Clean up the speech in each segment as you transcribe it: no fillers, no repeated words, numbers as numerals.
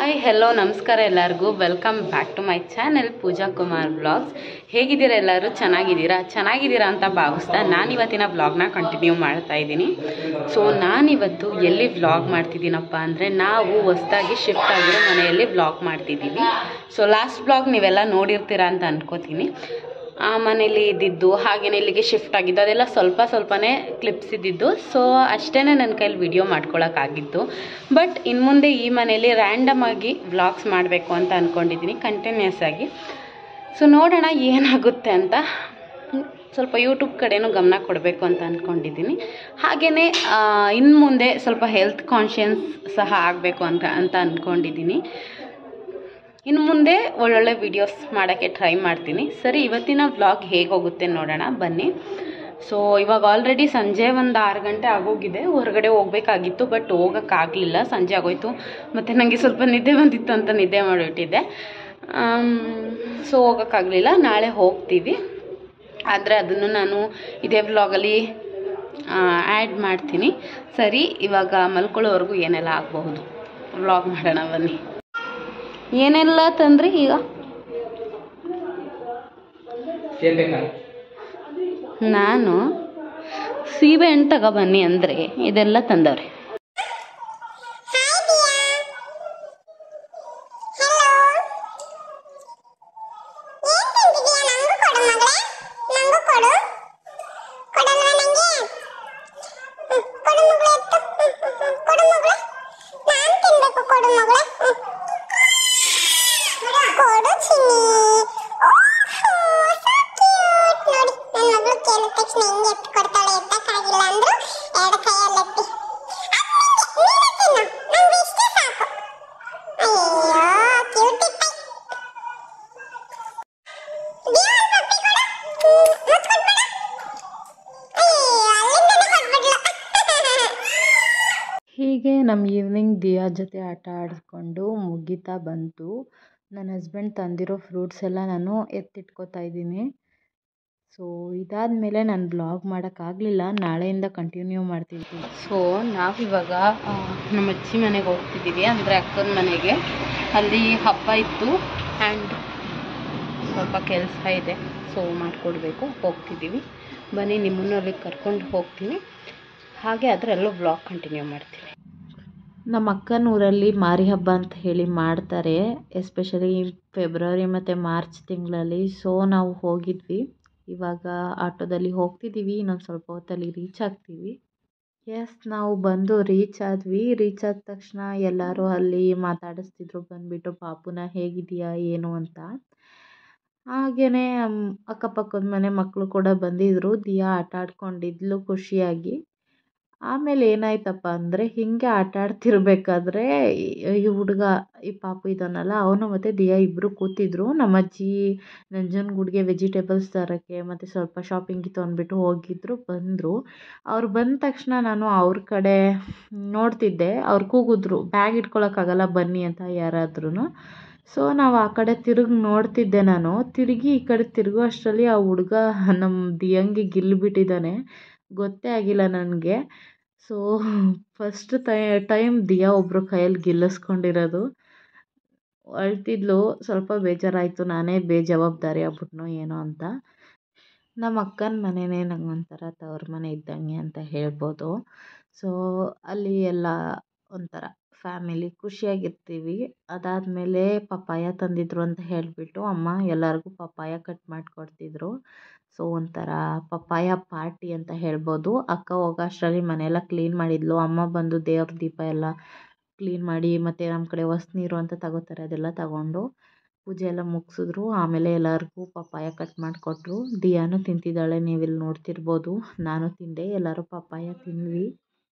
Hi hello ನಮಸ್ಕಾರ ಎಲ್ಲರಿಗೂ welcome back to my channel Pooja Kumar vlogs. ಹೇಗಿದ್ದೀರಾ ಎಲ್ಲರೂ? ಚೆನ್ನಾಗಿದ್ದೀರಾ ಅಂತ ಭಾವಿಸ್ತಾ ನಾನಿವತ್ತಿನ ವ್ಲಾಗ್ನ ಕಂಟಿನ್ಯೂ ಮಾಡ್ತಾ ಇದ್ದೀನಿ. ಸೊ ನಾನಿವತ್ತು ಎಲ್ಲಿ ವ್ಲಾಗ್ ಮಾಡ್ತಿದ್ದೀನಪ್ಪ ಅಂದರೆ, ನಾವು ಹೊಸದಾಗಿ ಶಿಫ್ಟ್ ಆಗಿರೋ ಮನೆಯಲ್ಲಿ ವ್ಲಾಗ್ ಮಾಡ್ತಿದ್ದೀವಿ. ಸೊ ಲಾಸ್ಟ್ ವ್ಲಾಗ್ ನೀವೆಲ್ಲ ನೋಡಿರ್ತೀರಾ ಅಂತ ಅನ್ಕೋತೀನಿ. ಆ ಮನೇಲಿ ಇದ್ದಿದ್ದು, ಹಾಗೆಯೇ ಇಲ್ಲಿಗೆ ಶಿಫ್ಟ್ ಆಗಿದ್ದು, ಅದೆಲ್ಲ ಸ್ವಲ್ಪನೇ ಕ್ಲಿಪ್ಸ್ ಇದ್ದಿದ್ದು. ಸೊ ಅಷ್ಟೇ ನನ್ನ ಕೈಲಿ ವಿಡಿಯೋ ಮಾಡ್ಕೊಳಕ್ಕಾಗಿತ್ತು. ಬಟ್ ಇನ್ನು ಮುಂದೆ ಈ ಮನೇಲಿ ರ್ಯಾಂಡಮ್ ಆಗಿ ವ್ಲಾಗ್ಸ್ ಮಾಡಬೇಕು ಅಂತ ಅಂದ್ಕೊಂಡಿದ್ದೀನಿ, ಕಂಟಿನ್ಯೂಸ್ ಆಗಿ. ಸೊ ನೋಡೋಣ ಏನಾಗುತ್ತೆ ಅಂತ. ಸ್ವಲ್ಪ ಯೂಟ್ಯೂಬ್ ಕಡೆನೂ ಗಮನ ಕೊಡಬೇಕು ಅಂತ ಅಂದ್ಕೊಂಡಿದ್ದೀನಿ. ಹಾಗೆಯೇ ಇನ್ನು ಮುಂದೆ ಸ್ವಲ್ಪ ಹೆಲ್ತ್ ಕಾನ್ಷಿಯಸ್ ಸಹ ಆಗಬೇಕು ಅಂತ ಅಂದ್ಕೊಂಡಿದ್ದೀನಿ. ಇನ್ನು ಮುಂದೆ ಒಳ್ಳೊಳ್ಳೆ ವೀಡಿಯೋಸ್ ಮಾಡೋಕ್ಕೆ ಟ್ರೈ ಮಾಡ್ತೀನಿ. ಸರಿ, ಇವತ್ತಿನ ವ್ಲಾಗ್ ಹೇಗೆ ಹೋಗುತ್ತೆ ನೋಡೋಣ ಬನ್ನಿ. ಸೊ ಇವಾಗ ಆಲ್ರೆಡಿ ಸಂಜೆ ಒಂದು 6 ಗಂಟೆ ಆಗೋಗಿದೆ. ಹೊರಗಡೆ ಹೋಗಬೇಕಾಗಿತ್ತು, ಬಟ್ ಹೋಗೋಕ್ಕಾಗಲಿಲ್ಲ, ಸಂಜೆ ಆಗೋಯ್ತು. ಮತ್ತು ನನಗೆ ಸ್ವಲ್ಪ ನಿದ್ದೆ ಬಂದಿತ್ತು ಅಂತ ನಿದ್ದೆ ಮಾಡಿಬಿಟ್ಟಿದ್ದೆ. ಸೊ ಹೋಗೋಕ್ಕಾಗಲಿಲ್ಲ. ನಾಳೆ ಹೋಗ್ತೀವಿ, ಆದರೆ ಅದನ್ನು ನಾನು ಇದೇ ವ್ಲಾಗಲ್ಲಿ ಆ್ಯಡ್ ಮಾಡ್ತೀನಿ. ಸರಿ, ಇವಾಗ ಮಲ್ಕೊಳ್ಳೋವರೆಗೂ ಏನೆಲ್ಲ ಆಗಬಹುದು ವ್ಲಾಗ್ ಮಾಡೋಣ ಬನ್ನಿ. ಏನೆಲ್ಲ ತಂದ್ರಿ ಈಗ? ನಾನು ಸೀಬೆ ಹಣ್ಣು ತಗೊಬನ್ನಿ ಅಂದರೆ ಇದೆಲ್ಲ ತಂದವ್ರೆ. ಹೀಗೆ ನಮ್ಮ ಈವ್ನಿಂಗ್ ದಿಯಾ ಜೊತೆ ಆಟ ಆಡಿಸ್ಕೊಂಡು ಮುಗೀತಾ ಬಂತು. ನನ್ನ ಹಸ್ಬೆಂಡ್ ತಂದಿರೋ ಫ್ರೂಟ್ಸ್ ಎಲ್ಲ ನಾನು ಎತ್ತಿಟ್ಕೋತಾ ಇದ್ದೀನಿ. ಸೊ ಇದಾದಮೇಲೆ ನಾನು ಬ್ಲಾಗ್ ಮಾಡೋಕ್ಕಾಗಲಿಲ್ಲ, ನಾಳೆಯಿಂದ ಕಂಟಿನ್ಯೂ ಮಾಡ್ತಿದ್ವಿ. ಸೊ ನಾವಿವಾಗ ನಮ್ಮ ಅಜ್ಜಿ ಮನೆಗೆ ಹೋಗ್ತಿದ್ದೀವಿ, ಅಂದರೆ ಅಕ್ಕನ ಮನೆಗೆ. ಅಲ್ಲಿ ಹಬ್ಬ ಇತ್ತು ಆ್ಯಂಡ್ ಸ್ವಲ್ಪ ಕೆಲಸ ಇದೆ, ಸೊ ಮಾಡಿಕೊಡ್ಬೇಕು. ಹೋಗ್ತಿದ್ದೀವಿ, ಬನ್ನಿ ನಿಮ್ಮನ್ನು ಅಲ್ಲಿಗೆ ಕರ್ಕೊಂಡು ಹೋಗ್ತೀನಿ. ಹಾಗೆ ಅದರಲ್ಲೂ ಬ್ಲಾಗ್ ಕಂಟಿನ್ಯೂ ಮಾಡ್ತೀನಿ. ನಮ್ಮ ಅಕ್ಕನ ಊರಲ್ಲಿ ಮಾರಿ ಹಬ್ಬ ಅಂತ ಹೇಳಿ ಮಾಡ್ತಾರೆ, ಎಸ್ಪೆಷಲಿ ಫೆಬ್ರವರಿ ಮತ್ತು ಮಾರ್ಚ್ ತಿಂಗಳಲ್ಲಿ. ಸೊ ನಾವು ಹೋಗಿದ್ವಿ. ಇವಾಗ ಆಟೋದಲ್ಲಿ ಹೋಗ್ತಿದ್ದೀವಿ, ಇನ್ನೊಂದು ಸ್ವಲ್ಪ ಹೊತ್ತಲ್ಲಿ ರೀಚ್ ಆಗ್ತೀವಿ. ನಾವು ಬಂದು ರೀಚ್ ಆದ್ವಿ. ರೀಚ್ ಆದ ತಕ್ಷಣ ಎಲ್ಲರೂ ಅಲ್ಲಿ ಮಾತಾಡಿಸ್ತಿದ್ರು, ಬಂದುಬಿಟ್ಟು ಪಾಪುನ ಹೇಗಿದೆಯಾ ಏನು ಅಂತ. ಹಾಗೆಯೇ ಅಕ್ಕಪಕ್ಕದ ಮನೆ ಮಕ್ಕಳು ಕೂಡ ಬಂದಿದ್ದರು. ದಿಯಾ ಆಟ ಆಡ್ಕೊಂಡಿದ್ಲು ಖುಷಿಯಾಗಿ. ಆಮೇಲೆ ಏನಾಯ್ತಪ್ಪ ಅಂದರೆ, ಹೀಗೆ ಆಟ ಆಡ್ತಿರ್ಬೇಕಾದ್ರೆ ಈ ಹುಡುಗ, ಈ ಪಾಪು ಇದ್ದಾನಲ್ಲ, ಅವನು ಮತ್ತು ದಿಯಾ ಇಬ್ಬರು ಕೂತಿದ್ರು. ನಮ್ಮ ಅಜ್ಜಿ ನಂಜನಗೂಡಿಗೆ ವೆಜಿಟೇಬಲ್ಸ್ ತರೋಕ್ಕೆ ಮತ್ತು ಸ್ವಲ್ಪ ಶಾಪಿಂಗಿತ್ತು ಅಂದ್ಬಿಟ್ಟು ಹೋಗಿದ್ರು. ಅವ್ರು ಬಂದ ತಕ್ಷಣ ನಾನು ಅವ್ರ ಕಡೆ ನೋಡ್ತಿದ್ದೆ. ಅವ್ರು ಕೂಗಿದ್ರು, ಬ್ಯಾಗ್ ಇಟ್ಕೊಳಕ್ಕಾಗಲ್ಲ ಬನ್ನಿ ಅಂತ ಯಾರಾದ್ರೂ. ಸೊ ನಾವು ಆ ಕಡೆ ತಿರುಗಿ ನೋಡ್ತಿದ್ದೆ. ನಾನು ತಿರುಗಿ ಈ ಕಡೆ ತಿರುಗೋ ಅಷ್ಟರಲ್ಲಿ ಆ ಹುಡುಗ ನಮ್ಮ ದಿಯಂಗೆ ಗಿಲ್ಬಿಟ್ಟಿದ್ದಾನೆ, ಗೊತ್ತೇ ಆಗಿಲ್ಲ ನನಗೆ. ಸೊ ಫಸ್ಟ್ ಟೈಮ್ ದಿಯಾ ಒಬ್ಬರು ಕೈಯಲ್ಲಿ ಗಿಲ್ಲಿಸ್ಕೊಂಡಿರೋದು. ಅಳ್ತಿದ್ಲು, ಸ್ವಲ್ಪ ಬೇಜಾರಾಯಿತು, ನಾನೇ ಬೇಜವಾಬ್ದಾರಿ ಆಗ್ಬಿಟ್ನೋ ಏನೋ ಅಂತ. ನಮ್ಮ ಅಕ್ಕನ ಮನೆಯೇ ನಂಗೊಂಥರ ತವ್ರ ಮನೆ ಇದ್ದಂಗೆ ಅಂತ ಹೇಳ್ಬೋದು. ಸೊ ಅಲ್ಲಿ ಎಲ್ಲ ಒಂಥರ ಫ್ಯಾಮಿಲಿ ಖುಷಿಯಾಗಿರ್ತೀವಿ. ಅದಾದಮೇಲೆ ಪಪ್ಪಾಯ ತಂದಿದ್ರು ಅಂತ ಹೇಳಿಬಿಟ್ಟು ಅಮ್ಮ ಎಲ್ಲರಿಗೂ ಪಪ್ಪಾಯ ಕಟ್ ಮಾಡಿಕೊಡ್ತಿದ್ರು. ಸೊ ಒಂಥರ ಪಪ್ಪಾಯ ಪಾರ್ಟಿ ಅಂತ ಹೇಳ್ಬೋದು. ಅಕ್ಕ ಹೋಗೋ ಅಷ್ಟರಲ್ಲಿ ಮನೆಯೆಲ್ಲ ಕ್ಲೀನ್ ಮಾಡಿದ್ಲು. ಅಮ್ಮ ಬಂದು ದೇವ್ರ ದೀಪ ಎಲ್ಲ ಕ್ಲೀನ್ ಮಾಡಿ, ಮತ್ತು ನಮ್ಮ ಕಡೆ ಹೊಸ ಅಂತ ತಗೋತಾರೆ, ಅದೆಲ್ಲ ತಗೊಂಡು ಪೂಜೆ ಎಲ್ಲ ಮುಗಿಸಿದ್ರು. ಆಮೇಲೆ ಎಲ್ಲರಿಗೂ ಪಪ್ಪಾಯ ಕಟ್ ಮಾಡಿಕೊಟ್ರು. ದಿಯಾನು ತಿಂತಿದ್ದಾಳೆ, ನೀವಿಲ್ಲಿ ನೋಡ್ತಿರ್ಬೋದು. ನಾನು ತಿಂದೆ, ಎಲ್ಲರೂ ಪಪ್ಪಾಯ ತಿಂದ್ವಿ.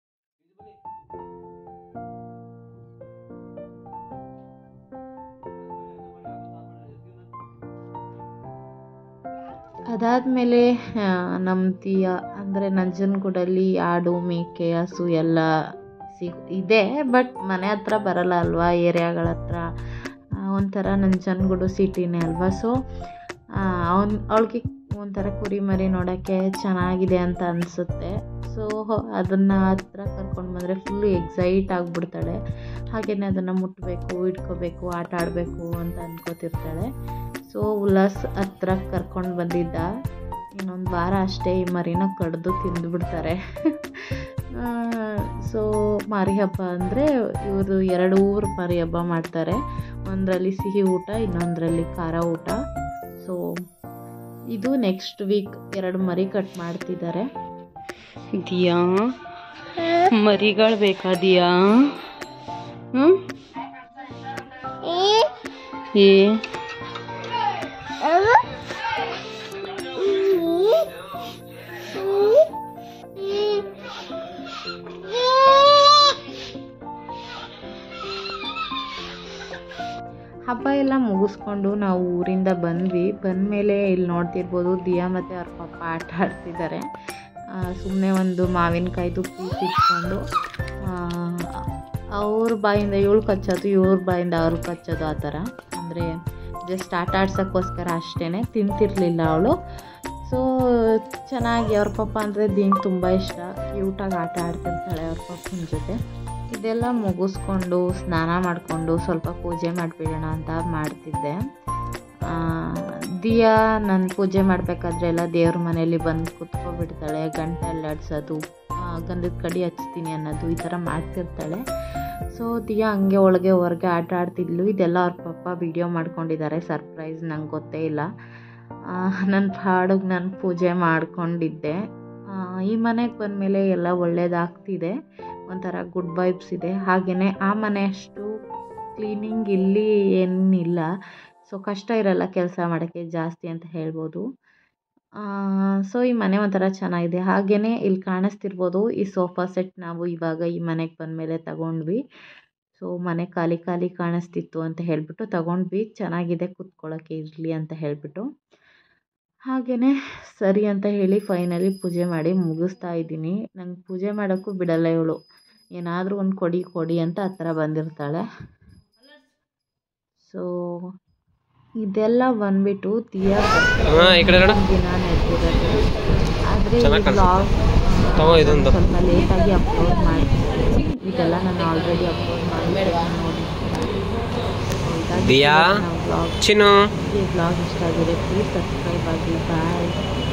ಅದಾದಮೇಲೆ ನಮ್ಮ ದಿಯಾ ಅಂದರೆ ನಂಜನಗೂಡಲ್ಲಿ ಆಡು, ಮೇಕೆ, ಹಸು ಎಲ್ಲ ಇದೆ, ಬಟ್ ಮನೆ ಹತ್ರ ಬರಲ್ಲ ಅಲ್ವಾ, ಏರಿಯಾಗಳ ಹತ್ರ. ಒಂಥರ ನಂಜನಗೂಡು ಸಿಟಿನೇ ಅಲ್ವಾ. ಸೊ ಅವಳಿಗೆ ಒಂಥರ ಕುರಿ ಮರಿ ನೋಡೋಕ್ಕೆ ಚೆನ್ನಾಗಿದೆ ಅಂತ ಅನಿಸುತ್ತೆ. ಸೊ ಅದನ್ನು ಹತ್ರ ಕರ್ಕೊಂಡು ಬಂದರೆ ಫುಲ್ಲು ಎಕ್ಸೈಟ್ ಆಗಿಬಿಡ್ತಾಳೆ. ಹಾಗೆಯೇ ಅದನ್ನು ಮುಟ್ಟಬೇಕು, ಇಟ್ಕೋಬೇಕು, ಆಟ ಆಡಬೇಕು ಅಂತ ಅನ್ಕೋತಿರ್ತಾಳೆ. ಸೊ ಉಲ್ಲಾಸ್ ಹತ್ರ ಕರ್ಕೊಂಡು ಬಂದಿದ್ದ. ಇನ್ನೊಂದು ವಾರ ಅಷ್ಟೇ ಈ ಮರಿನ ಕಡಿದು ತಿಂದುಬಿಡ್ತಾರೆ. ಸೊ ಮಾರಿ ಹಬ್ಬ ಅಂದರೆ ಇವರು 2 ಊರು ಮಾರಿ ಹಬ್ಬ ಮಾಡ್ತಾರೆ. ಒಂದರಲ್ಲಿ ಸಿಹಿ ಊಟ, ಇನ್ನೊಂದರಲ್ಲಿ ಖಾರ ಊಟ. ಸೊ ಇದು ನೆಕ್ಸ್ಟ್ ವೀಕ್ 2 ಮರಿ ಕಟ್ ಮಾಡ್ತಿದ್ದಾರೆ. ದಿಯಾ ಮರಿಗಳು ಬೇಕಾ ದಿಯಾ? ಏ ಹಬ್ಬ ಎಲ್ಲ ಮುಗಿಸ್ಕೊಂಡು ನಾವು ಊರಿಂದ ಬಂದ್ವಿ. ಬಂದಮೇಲೆ ಇಲ್ಲಿ ನೋಡ್ತಿರ್ಬೋದು ದಿಯಾ ಮತ್ತು ಅವ್ರ ಪಪ್ಪ ಆಟ ಆಡ್ತಿದ್ದಾರೆ. ಸುಮ್ಮನೆ ಒಂದು ಮಾವಿನಕಾಯ್ದು ಪೀಸ್ ಇಟ್ಕೊಂಡು ಅವ್ರ ಬಾಯಿಂದ ಇವಳು ಕಚ್ಚೋದು, ಇವ್ರ ಬಾಯಿಂದ ಅವ್ರು ಕಚ್ಚೋದು, ಆ ಥರ. ಅಂದರೆ ಜಸ್ಟ್ ಆಟ ಆಡ್ಸೋಕ್ಕೋಸ್ಕರ ಅಷ್ಟೇ, ತಿಂತಿರಲಿಲ್ಲ ಅವಳು. ಸೊ ಚೆನ್ನಾಗಿ ಅವ್ರ ಪಪ್ಪ ಅಂದರೆ ದಿಯಂಗೆ ತುಂಬ ಇಷ್ಟ. ಕ್ಯೂಟಾಗಿ ಆಟ ಆಡ್ತಿರ್ತಾಳೆ ಅವ್ರ ಪಪ್ಪನ ಜೊತೆ. ಇದೆಲ್ಲ ಮುಗಿಸ್ಕೊಂಡು ಸ್ನಾನ ಮಾಡಿಕೊಂಡು ಸ್ವಲ್ಪ ಪೂಜೆ ಮಾಡಿಬಿಡೋಣ ಅಂತ ಮಾಡ್ತಿದ್ದೆ. ದಿಯಾ ನಾನು ಪೂಜೆ ಮಾಡಬೇಕಾದ್ರೆ ಎಲ್ಲ ದೇವ್ರ ಮನೆಯಲ್ಲಿ ಬಂದು ಕುತ್ಕೊಬಿಡ್ತಾಳೆ. ಗಂಟೆ ಅಲ್ಲಾಡ್ಸೋದು, ಗಂಧದ ಕಡಿ ಹಚ್ತೀನಿ ಅನ್ನೋದು, ಈ ಥರ ಮಾಡ್ತಿರ್ತಾಳೆ. ಸೊ ದಿಯಾ ಹಂಗೆ ಒಳಗೆ ಹೊರಗೆ ಆಟ ಆಡ್ತಿದ್ಲು. ಇದೆಲ್ಲ ಅವ್ರ ಪಪ್ಪ ವಿಡಿಯೋ ಮಾಡ್ಕೊಂಡಿದ್ದಾರೆ. ಸರ್ಪ್ರೈಸ್, ನಂಗೆ ಗೊತ್ತೇ ಇಲ್ಲ. ನನ್ನ ಪಾಡಿಗೆ ನಾನು ಪೂಜೆ ಮಾಡ್ಕೊಂಡಿದ್ದೆ. ಈ ಮನೆಗೆ ಬಂದಮೇಲೆ ಎಲ್ಲ ಒಳ್ಳೇದಾಗ್ತಿದೆ, ಒಂಥರ ಗುಡ್ ವೈಬ್ಸ್ ಇದೆ. ಹಾಗೆಯೇ ಆ ಮನೆ ಅಷ್ಟು ಕ್ಲೀನಿಂಗ್ ಇಲ್ಲಿ ಏನಿಲ್ಲ. ಸೊ ಕಷ್ಟ ಇರಲ್ಲ ಕೆಲಸ ಮಾಡೋಕ್ಕೆ ಜಾಸ್ತಿ ಅಂತ ಹೇಳ್ಬೋದು. ಸೊ ಈ ಮನೆ ಒಂಥರ ಚೆನ್ನಾಗಿದೆ. ಹಾಗೆಯೇ ಇಲ್ಲಿ ಕಾಣಿಸ್ತಿರ್ಬೋದು, ಈ ಸೋಫಾ ಸೆಟ್ ನಾವು ಇವಾಗ ಈ ಮನೆಗೆ ಬಂದಮೇಲೆ ತಗೊಂಡ್ವಿ. ಸೊ ಮನೆ ಖಾಲಿ ಖಾಲಿ ಕಾಣಿಸ್ತಿತ್ತು ಅಂತ ಹೇಳಿಬಿಟ್ಟು ತಗೊಂಡ್ವಿ. ಚೆನ್ನಾಗಿದೆ ಕೂತ್ಕೊಳ್ಳೋಕ್ಕೆ ಇರಲಿ ಅಂತ ಹೇಳಿಬಿಟ್ಟು. ಹಾಗೆಯೇ ಸರಿ ಅಂತ ಹೇಳಿ ಫೈನಲಿ ಪೂಜೆ ಮಾಡಿ ಮುಗಿಸ್ತಾ ಇದ್ದೀನಿ. ನಂಗೆ ಪೂಜೆ ಮಾಡೋಕ್ಕೂ ಬಿಡಲ್ಲ ಇವಳು. ಏನಾದರೂ ಒಂದು ಕೊಡಿ ಅಂತ ಆ ಥರ ಬಂದಿರ್ತಾಳೆ. ಸೊ ಇದೆಲ್ಲ ಬಂದ್ಬಿಟ್ಟು ದಿಯಾ ದಿನ ನಡೆದಿರೋದು. ಆದರೆ ಈ ಬ್ಲಾಗ್ ಸ್ವಲ್ಪ ಲೇಟಾಗಿ ಅಪ್ಲೋಡ್ ಮಾಡ್ತೀನಿ. ಇದೆಲ್ಲ ನಾನು ಆಲ್ರೆಡಿ ಅಪ್ಲೋಡ್ ಮಾಡಿದ್ದೆ, ನೋಡಿ. ಈ ಬ್ಲಾಗ್ ಇಷ್ಟ ಆಗಿದೆ, ಪ್ಲೀಸ್ ಸಬ್ಸ್ಕ್ರೈಬ್ ಆಗಿ. ಬಾಯ್.